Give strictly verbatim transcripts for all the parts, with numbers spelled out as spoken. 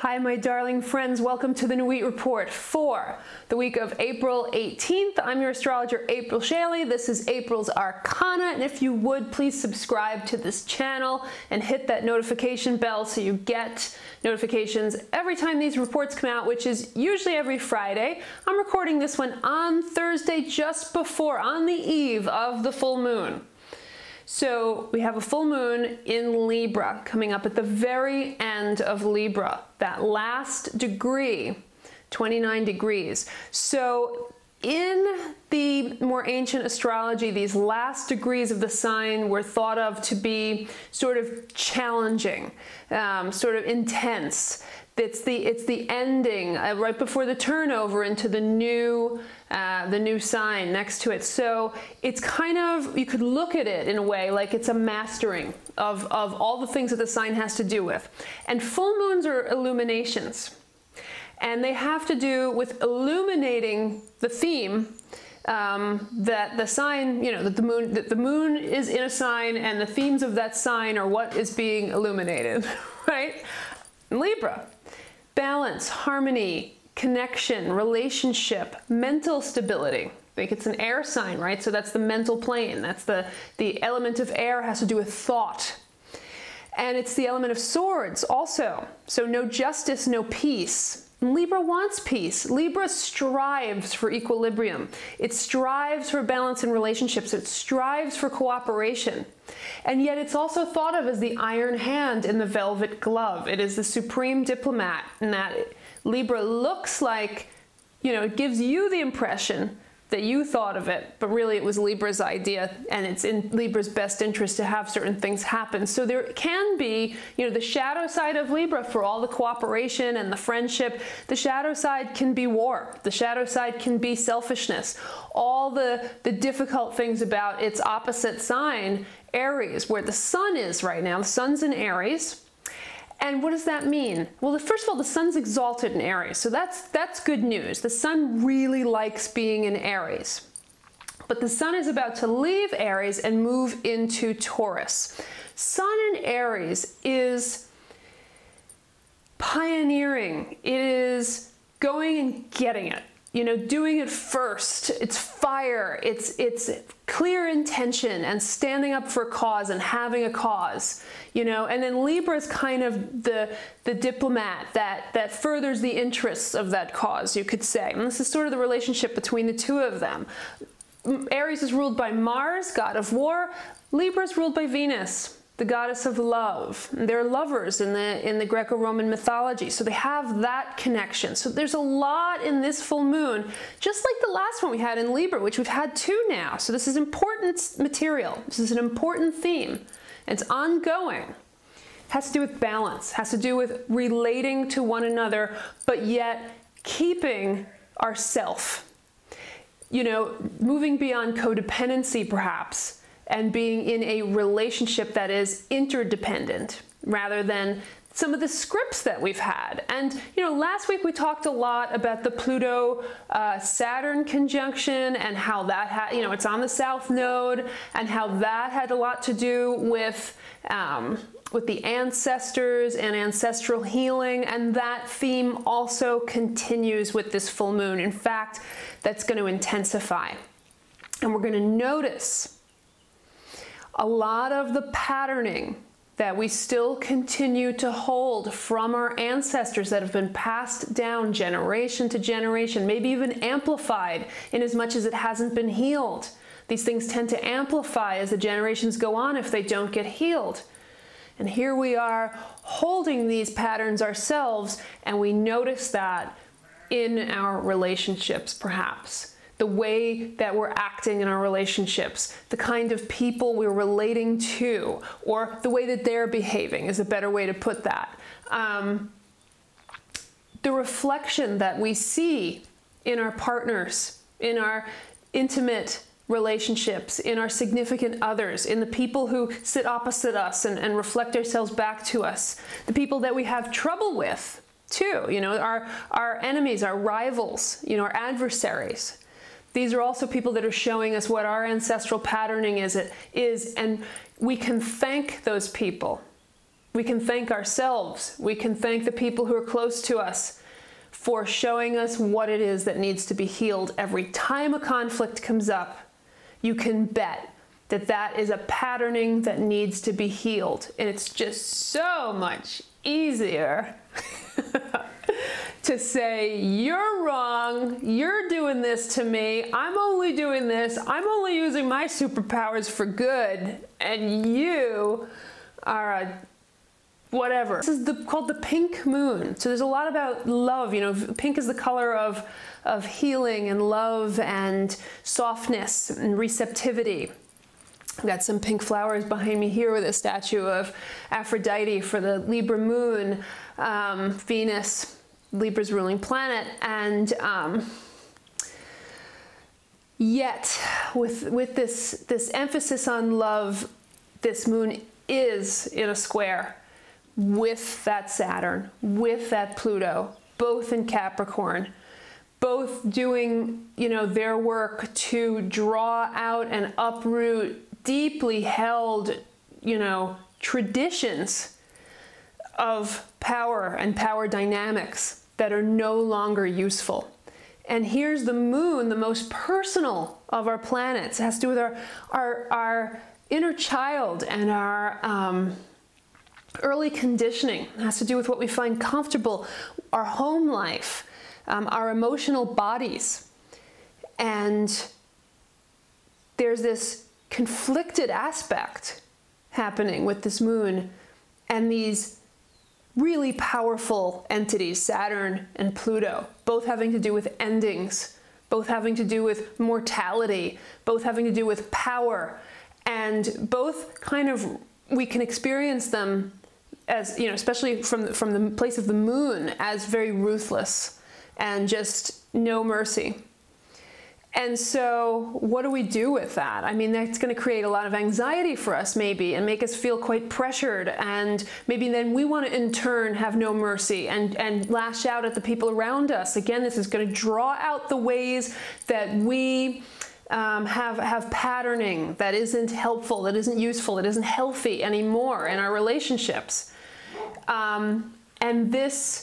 Hi, my darling friends. Welcome to the Nuit Report for the week of April eighteenth. I'm your astrologer, April Shaley. This is April's Arcana, and if you would, please subscribe to this channel and hit that notification bell so you get notifications every time these reports come out, which is usually every Friday. I'm recording this one on Thursday, just before, on the eve of the full moon. So we have a full moon in Libra coming up at the very end of Libra, that last degree, twenty-nine degrees. So in the more ancient astrology, these last degrees of the sign were thought of to be sort of challenging, um, sort of intense. It's the it's the ending uh, right before the turnover into the new uh, the new sign next to it. So it's kind of, you could look at it in a way like it's a mastering of of all the things that the sign has to do with. And full moons are illuminations, and they have to do with illuminating the theme um, that the sign, you know, that the moon that the moon is in a sign, and the themes of that sign are what is being illuminated, right? Libra. Balance, harmony, connection, relationship, mental stability. Like it's an air sign, right? So that's the mental plane. That's the, the element of air, has to do with thought. And it's the element of swords also. So no justice, no peace. Libra wants peace. Libra strives for equilibrium. It strives for balance in relationships. It strives for cooperation. And yet it's also thought of as the iron hand in the velvet glove. It is the supreme diplomat, in that Libra looks like, you know, it gives you the impression that you thought of it, but really it was Libra's idea, and it's in Libra's best interest to have certain things happen. So there can be, you know, the shadow side of Libra, for all the cooperation and the friendship. The shadow side can be war. The shadow side can be selfishness. All the, the difficult things about its opposite sign, Aries, where the sun is right now. The sun's in Aries. And what does that mean? Well, first of all, the sun's exalted in Aries, so that's, that's good news. The sun really likes being in Aries. But the sun is about to leave Aries and move into Taurus. Sun in Aries is pioneering. It is going and getting it. You know, doing it first. It's fire. It's it's clear intention and standing up for a cause and having a cause. You know, and then Libra is kind of the the diplomat that that furthers the interests of that cause, you could say. And this is sort of the relationship between the two of them. Aries is ruled by Mars, god of war. Libra is ruled by Venus, the goddess of love. They're lovers in the in the Greco-Roman mythology, so they have that connection. So there's a lot in this full moon, just like the last one we had in Libra, which we've had two now. So this is important material. This is an important theme. It's ongoing. It has to do with balance, has to do with relating to one another, but yet keeping ourself. You know, moving beyond codependency, perhaps, and being in a relationship that is interdependent rather than some of the scripts that we've had. And, you know, last week we talked a lot about the Pluto uh, Saturn conjunction, and how that had, you know, it's on the South Node, and how that had a lot to do with, um, with the ancestors and ancestral healing. And that theme also continues with this full moon. In fact, that's going to intensify. And we're going to notice a lot of the patterning that we still continue to hold from our ancestors, that have been passed down generation to generation, maybe even amplified in as much as it hasn't been healed. These things tend to amplify as the generations go on if they don't get healed. And here we are holding these patterns ourselves, and we notice that in our relationships, perhaps. The way that we're acting in our relationships, the kind of people we're relating to, or the way that they're behaving is a better way to put that. Um, the reflection that we see in our partners, in our intimate relationships, in our significant others, in the people who sit opposite us and, and reflect ourselves back to us, the people that we have trouble with too, you know, our, our enemies, our rivals, you know, our adversaries. These are also people that are showing us what our ancestral patterning is, it is, and we can thank those people We can thank ourselves. We can thank the people who are close to us for showing us what it is that needs to be healed. Every time a conflict comes up, you can bet that that is a patterning that needs to be healed. And it's just so much easier to say, you're wrong, you're doing this to me, I'm only doing this, I'm only using my superpowers for good, and you are a whatever. This is the, called the pink moon. So there's a lot about love. You know, pink is the color of, of healing and love and softness and receptivity. I've got some pink flowers behind me here with a statue of Aphrodite for the Libra moon, um, Venus, Libra's ruling planet, and um, yet with with this this emphasis on love, this moon is in a square with that Saturn, with that Pluto, both in Capricorn, both doing, you know, their work to draw out and uproot deeply held, you know, traditions of power and power dynamics that are no longer useful. And here's the moon, the most personal of our planets. It has to do with our, our, our inner child and our um, early conditioning. It has to do with what we find comfortable, our home life, um, our emotional bodies. And there's this conflicted aspect happening with this moon and these really powerful entities, Saturn and Pluto, both having to do with endings, both having to do with mortality, both having to do with power, and both kind of, we can experience them as, you know, especially from, from the place of the moon, as very ruthless and just no mercy. And so what do we do with that? I mean, that's going to create a lot of anxiety for us maybe and make us feel quite pressured. And maybe then we want to in turn have no mercy and, and lash out at the people around us. Again, this is going to draw out the ways that we um, have, have patterning that isn't helpful, that isn't useful, that isn't healthy anymore in our relationships. Um, and this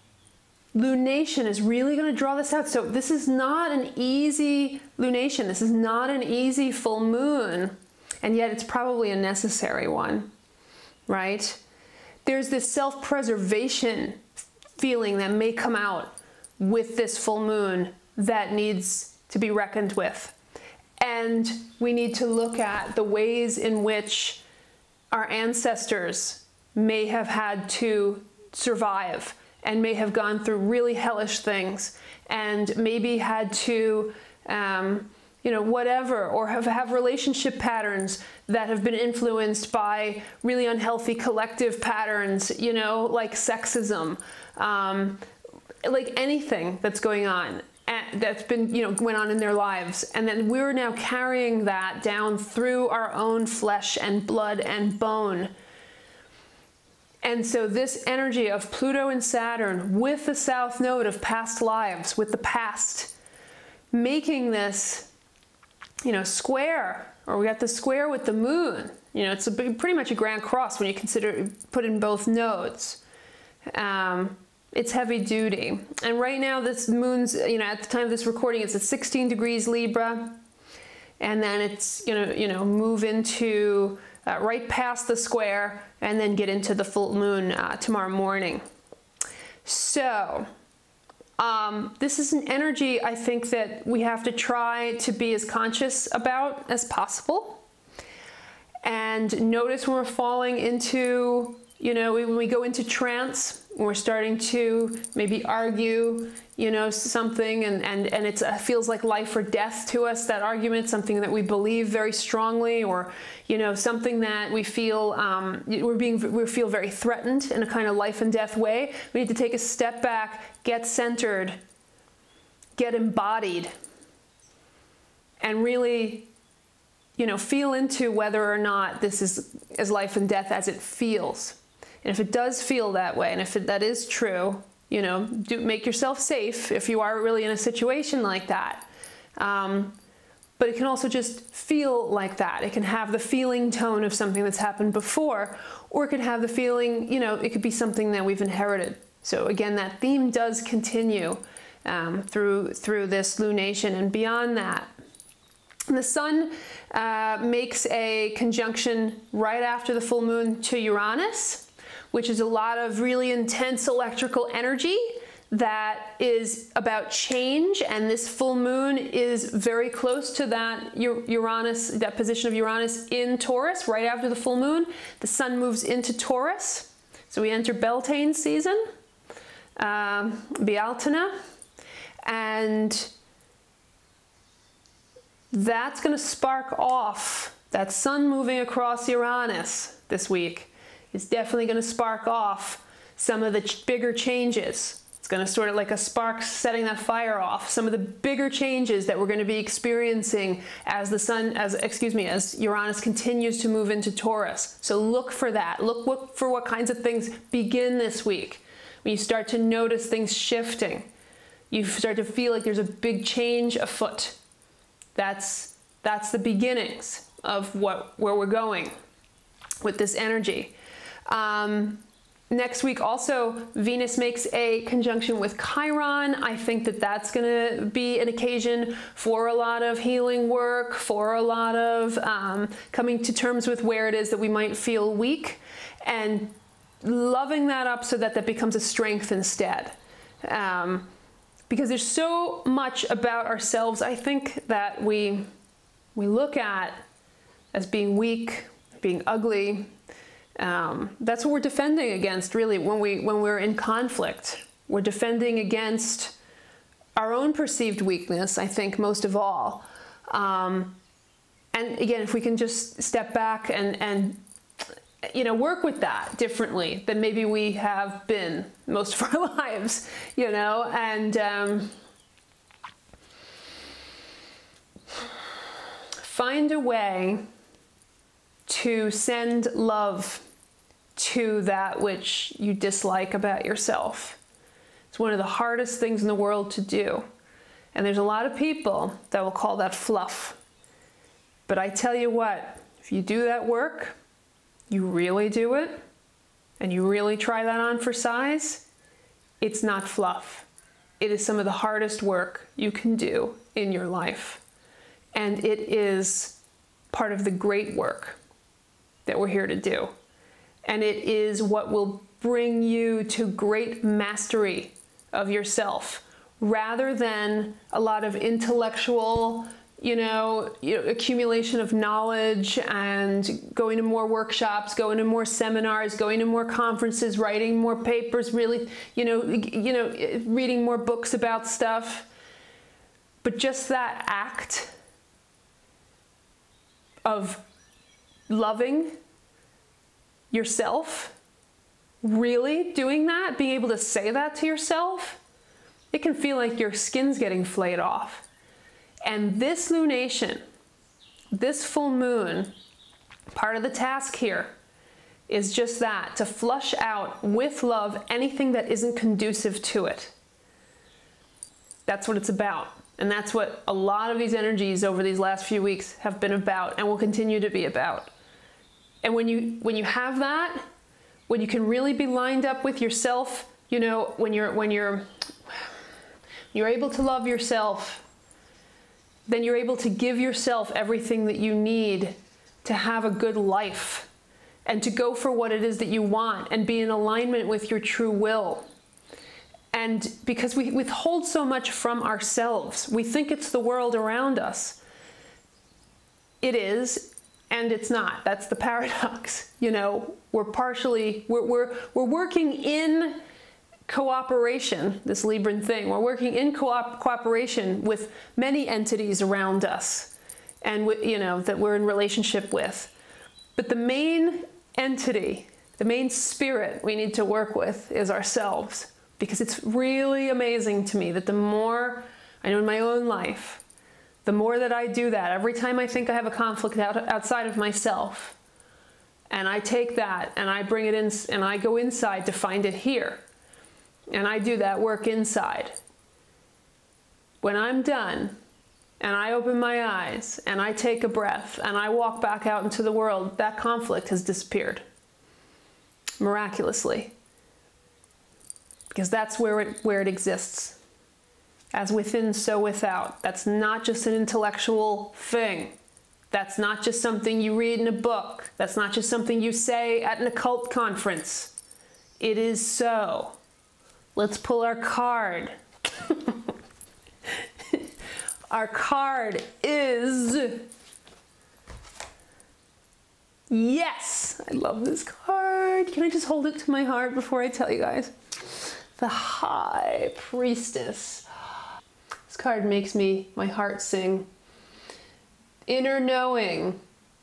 lunation is really going to draw this out. So this is not an easy lunation. This is not an easy full moon, and yet it's probably a necessary one, right? There's this self-preservation feeling that may come out with this full moon that needs to be reckoned with. And we need to look at the ways in which our ancestors may have had to survive and may have gone through really hellish things and maybe had to, um, you know, whatever, or have, have relationship patterns that have been influenced by really unhealthy collective patterns, you know, like sexism, um, like anything that's going on, that's been, you know, went on in their lives. And then we're now carrying that down through our own flesh and blood and bone. And so this energy of Pluto and Saturn with the south node of past lives, with the past, making this, you know, square, or we got the square with the moon. You know, it's a big, pretty much a grand cross when you consider, put in both nodes. Um, it's heavy duty. And right now this moon's, you know, at the time of this recording, it's at sixteen degrees Libra. And then it's going to, you know, move into uh, right past the square and then get into the full moon uh, tomorrow morning. So um, this is an energy I think that we have to try to be as conscious about as possible. And notice when we're falling into, you know, when we go into trance, when we're starting to maybe argue, you know, something, and, and, and it uh, feels like life or death to us, that argument, something that we believe very strongly, or, you know, something that we feel, um, we're being, we feel very threatened in a kind of life and death way. We need to take a step back, get centered, get embodied, and really, you know, feel into whether or not this is as life and death as it feels. And if it does feel that way, and if it, that is true, you know, do make yourself safe if you are really in a situation like that. Um, but it can also just feel like that. It can have the feeling tone of something that's happened before, or it could have the feeling, you know, it could be something that we've inherited. So again, that theme does continue um, through, through this lunation and beyond that. The sun uh, makes a conjunction right after the full moon to Uranus, which is a lot of really intense electrical energy that is about change, and this full moon is very close to that Uranus, that position of Uranus in Taurus. Right after the full moon, the sun moves into Taurus. So we enter Beltane season, um, Bealtaine, and that's going to spark off, that sun moving across Uranus this week is definitely going to spark off some of the ch bigger changes. It's going to sort of like a spark setting that fire off. Some of the bigger changes that we're going to be experiencing as the sun, as excuse me, as Uranus continues to move into Taurus. So look for that. Look, look for what kinds of things begin this week. When you start to notice things shifting, you start to feel like there's a big change afoot. That's, that's the beginnings of what, where we're going with this energy. Um, next week also, Venus makes a conjunction with Chiron. I think that that's going to be an occasion for a lot of healing work, for a lot of um, coming to terms with where it is that we might feel weak, and loving that up so that that becomes a strength instead. Um, Because there's so much about ourselves, I think, that we, we look at as being weak, being ugly. Um, that's what we're defending against, really, when, we, when we're in conflict. We're defending against our own perceived weakness, I think, most of all. Um, and again, if we can just step back and, and you know, work with that differently than maybe we have been most of our lives, you know, and um, find a way to send love to that which you dislike about yourself. It's one of the hardest things in the world to do. And there's a lot of people that will call that fluff. But I tell you what, if you do that work, you really do it, and you really try that on for size, it's not fluff. It is some of the hardest work you can do in your life. And it is part of the great work that we're here to do. And it is what will bring you to great mastery of yourself, rather than a lot of intellectual, you know, you know, accumulation of knowledge and going to more workshops, going to more seminars, going to more conferences, writing more papers, really, you know, you know, reading more books about stuff. But just that act of loving yourself, really doing that, being able to say that to yourself, it can feel like your skin's getting flayed off. And this lunation, this full moon, part of the task here is just that, to flush out with love anything that isn't conducive to it. That's what it's about. And that's what a lot of these energies over these last few weeks have been about and will continue to be about. And when you, when you have that, when you can really be lined up with yourself, you know, when you're, when you're, you're able to love yourself, then you're able to give yourself everything that you need to have a good life and to go for what it is that you want and be in alignment with your true will. And because we withhold so much from ourselves, we think it's the world around us. It is, and it's not. That's the paradox. You know, we're partially, we're, we're, we're working in cooperation, this Libran thing. We're working in co cooperation with many entities around us and, you know, that we're in relationship with. But the main entity, the main spirit we need to work with is ourselves. Because it's really amazing to me that the more, I know in my own life, the more that I do that, every time I think I have a conflict out, outside of myself, and I take that and I bring it in and I go inside to find it here, and I do that work inside. When I'm done, and I open my eyes and I take a breath and I walk back out into the world, that conflict has disappeared. Miraculously. Because that's where it, where it exists. As within, so without. That's not just an intellectual thing. That's not just something you read in a book. That's not just something you say at an occult conference. It is so. Let's pull our card. Our card is... Yes! I love this card. Can I just hold it to my heart before I tell you guys? The High Priestess. This card makes me, my heart sing. Inner knowing.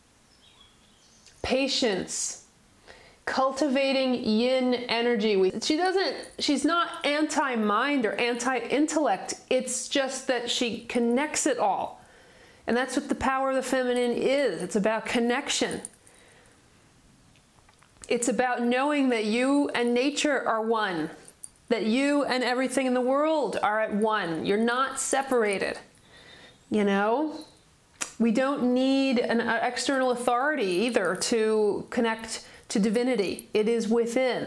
Patience. Cultivating yin energy. She doesn't, she's not anti-mind or anti-intellect. It's just that she connects it all. And that's what the power of the feminine is. It's about connection. It's about knowing that you and nature are one. That you and everything in the world are at one. You're not separated. You know? We don't need an external authority either to connect to divinity. It is within.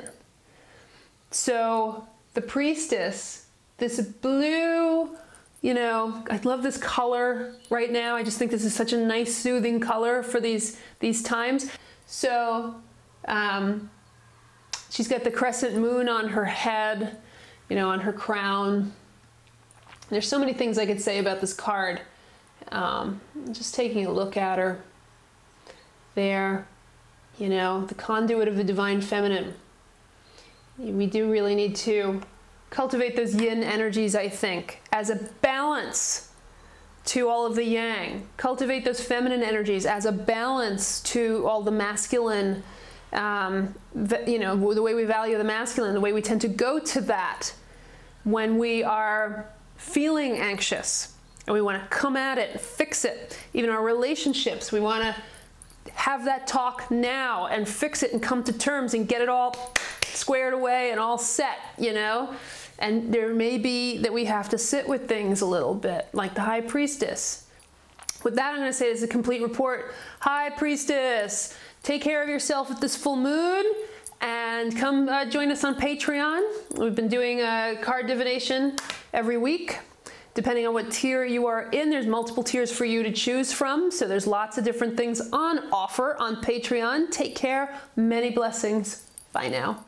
So the priestess, this blue, you know, I love this color right now. I just think this is such a nice, soothing color for these, these times. So um, she's got the crescent moon on her head, you know, on her crown. There's so many things I could say about this card. Um, just taking a look at her there, you know, the conduit of the divine feminine. We do really need to cultivate those yin energies, I think, as a balance to all of the yang. Cultivate those feminine energies as a balance to all the masculine, um, the, you know, the way we value the masculine, the way we tend to go to that when we are feeling anxious. And we want to come at it and fix it. Even our relationships, we want to have that talk now and fix it and come to terms and get it all squared away and all set, you know? And there may be that we have to sit with things a little bit, like the High Priestess. With that, I'm going to say this is a complete report. High Priestess, take care of yourself with this full moon and come uh, join us on Patreon. We've been doing a card divination every week. Depending on what tier you are in, there's multiple tiers for you to choose from. So there's lots of different things on offer on Patreon. Take care. Many blessings. Bye now.